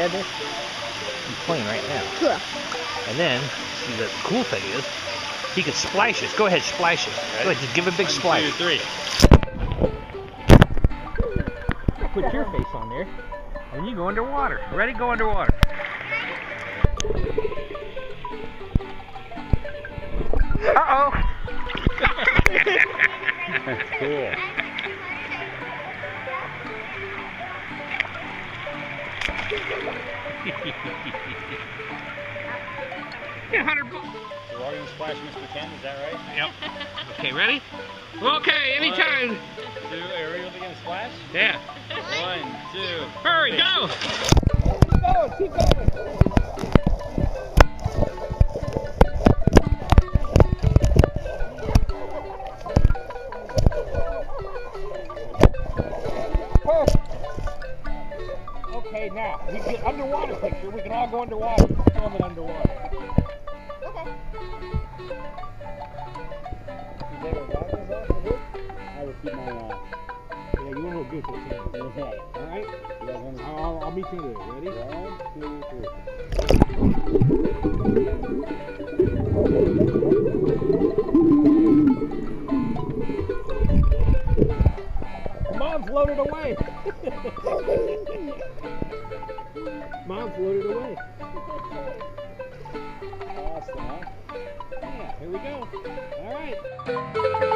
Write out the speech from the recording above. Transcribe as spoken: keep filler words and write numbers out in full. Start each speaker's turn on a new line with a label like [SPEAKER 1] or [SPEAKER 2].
[SPEAKER 1] try this? He's playing right now.
[SPEAKER 2] Cool.
[SPEAKER 1] And then, see, the cool thing is, he can splash it. Go ahead, splash it.
[SPEAKER 3] Okay.
[SPEAKER 1] Go ahead, just give a big
[SPEAKER 3] One,
[SPEAKER 1] splash.
[SPEAKER 3] two, three.
[SPEAKER 1] Put your face on there, and you go underwater. Ready? Go underwater. Uh-oh.
[SPEAKER 3] That's cool.
[SPEAKER 1] Yeah, Hunter.
[SPEAKER 3] So we're all gonna splash Mister Ken, is that right?
[SPEAKER 1] Yep. Okay, ready? Okay, anytime.
[SPEAKER 3] One, two, are we gonna splash?
[SPEAKER 1] Yeah.
[SPEAKER 3] One, two.
[SPEAKER 1] Hurry, go.
[SPEAKER 2] Keep going, keep going. Okay, now, we can get underwater picture. We can all go underwater. Film it underwater. Okay. I will keep my, uh, yeah, you want to go good for the team. Alright? Yeah, I'll, I'll meet you there. Ready? One, two, three. Mom's loaded away. Mom's loaded away. Awesome, huh? Yeah, here we go. All right.